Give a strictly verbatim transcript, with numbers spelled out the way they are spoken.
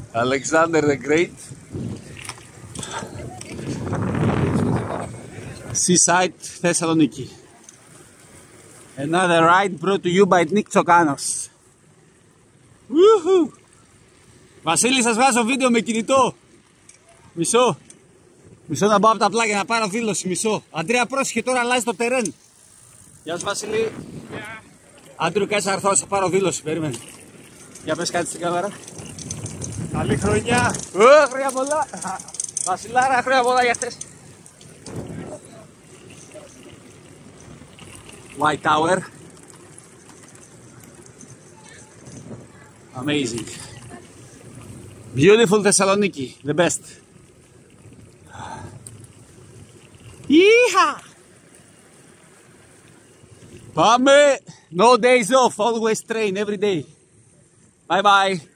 Alexander the Great. Seaside, Thessaloniki. Another ride brought to you by Nick Tsokanos. Woohoo! Βασίλη, σας βγάζω βίντεο με κινητό. Μισό. Μισό να πάω από τα πλάγια να πάρω δήλωση. Μισό. Αντρέα, πρόσεχε, τώρα αλλάζει το τερέν. Γεια σου, Βασίλη. Yeah. Άντρου, κάτσε να έρθω να σου πάρω δήλωση. Περίμενε. Για πες κάτι στην κάμερα. Καλή χρονιά. Ω, χρόνια πολλά. Βασιλάρα, χρόνια πολλά για χτες. White Tower. Amazing. Beautiful Thessaloniki, the best. Yeehaw! Πάμε! No days off, always train every day. Bye bye.